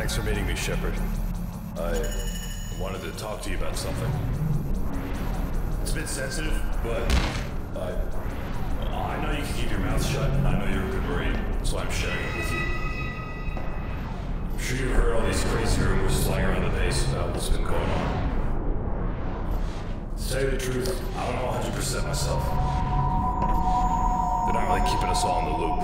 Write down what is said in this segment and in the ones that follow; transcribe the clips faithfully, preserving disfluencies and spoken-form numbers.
Thanks for meeting me, Shepard. I wanted to talk to you about something. It's a bit sensitive, but I... I know you can keep your mouth shut. I know you're a good Marine, so I'm sharing it with you. I'm sure you've heard all these crazy rumors flying around the base about what's been going on. To tell you the truth, I don't know one hundred percent myself. They're not really keeping us all in the loop.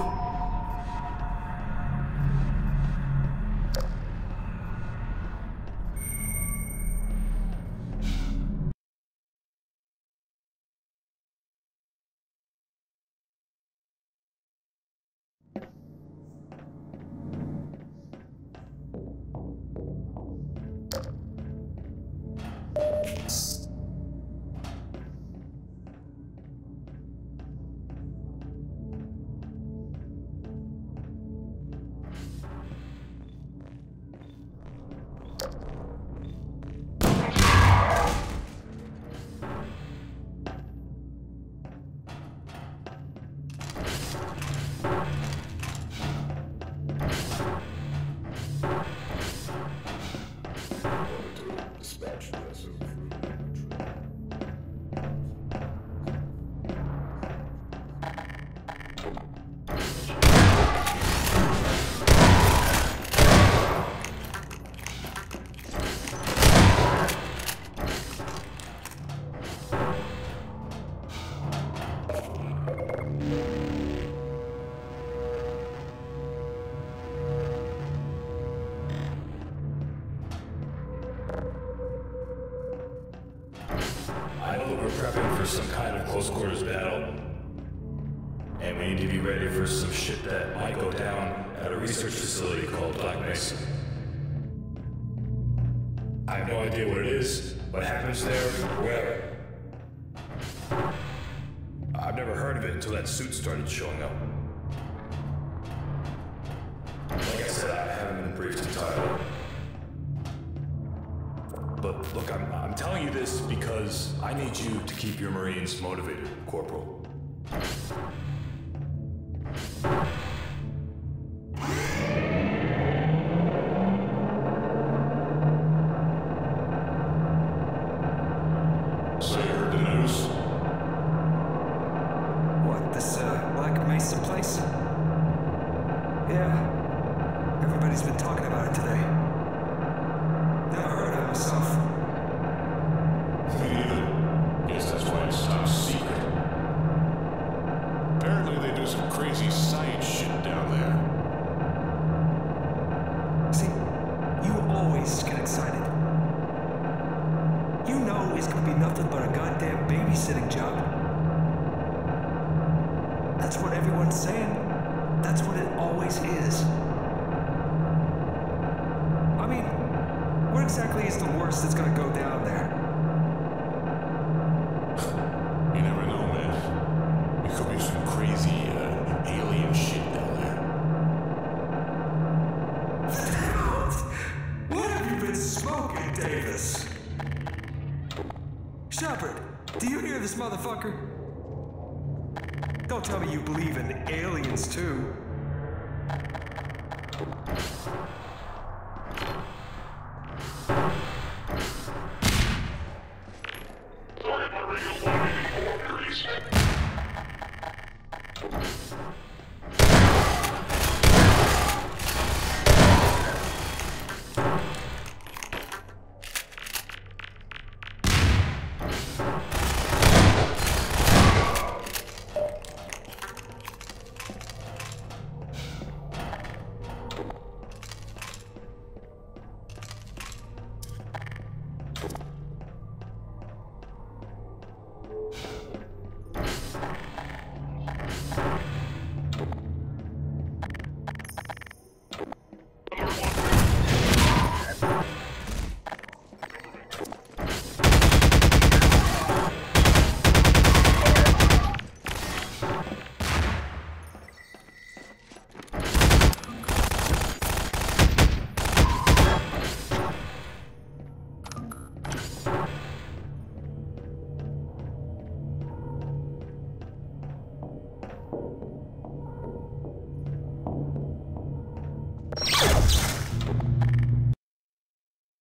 Some kind of close quarters battle. And we need to be ready for some shit that might go down at a research facility called Black Mesa. I have no idea what it is, what happens there, where. I've never heard of it until that suit started showing up. Like I said, I haven't been briefed entirely. But look, I'm, I'm telling you this because I need you to keep your Marines motivated, Corporal. So you heard the news? What, this uh, Black Mesa place? Yeah. Everybody's been talking about it today. Never heard of it myself. Me neither. Guess that's why it's top secret. Apparently they do some crazy science shit down there. See, you always get excited. You know it's gonna be nothing but a goddamn babysitting job. That's what everyone's saying. That's what it always is. I mean, what exactly is the worst that's gonna go down there? You never know, man. It could be some crazy, uh, alien shit down there. What have you been smoking, Davis? Shepard, do you hear this motherfucker? Don't tell me you believe in aliens, too.